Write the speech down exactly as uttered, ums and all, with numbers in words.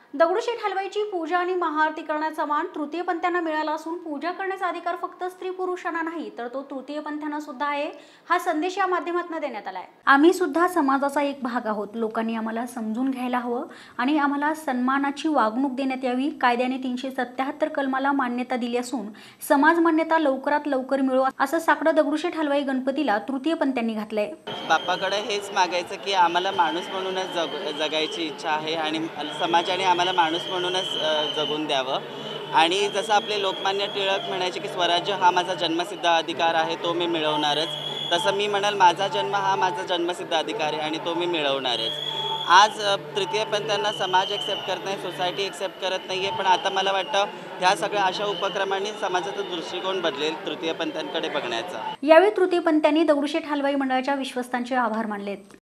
दगडूशेठ हलवाईची पूजा आणि महाआरती करण्याचा मान तृतीयपंथ्यांना मिळाला असून पूजा करण्याचा अधिकार फक्त स्त्री पुरुषांना नाही तर तो तृतीयपंथ्यांना सुद्धा आहे, हा संदेश या माध्यमातून देण्यात आलाय। आम्ही सुद्धा समाजाचा एक भाग आहोत। लोकांनी आम्हाला समजून घ्यायला हवं आणि आम्हाला सन्मानाची वागणूक देण्यात यावी। कायद्याने तीनशे सत्याहत्तर कलमाला मान्यता दिली असून समाज मान्यता लवकरात लवकर मिळो असं साकडं दगडूशेठ हलवाई गणपतीला तृतीयपंथ्यांनी घातलंय। बाप्पाकडे हेच मागायचं की आम्हाला माणूस म्हणूनच जग जगायची इच्छा आहे आणि समाजाने आम्हाला माणूस म्हणूनच जगून द्यावं। आणि जसं आपले लोकमान्य टिळक म्हणायचे की स्वराज्य हा माझा जन्मसिद्ध अधिकार आहे, तो मी मिळवणारच, तसं मी म्हणाल माझा जन्म हा माझा जन्मसिद्ध अधिकार आहे आणि तो मी मिळवणारच। आज तृतीयपंथ्यांना समाज एक्सेप्ट करत नाही, सोसायटी एक्सेप्ट करत नाही आहे, पण आता मला वाटतं ह्या सगळ्या अशा उपक्रमांनी समाजाचा दृष्टिकोन बदलेल तृतीयपंथांकडे बघण्याचा। यावेळी तृतीयपंथ्यांनी दगडूशेठ हलवाई मंडळाच्या विश्वस्तांचे आभार मानलेत।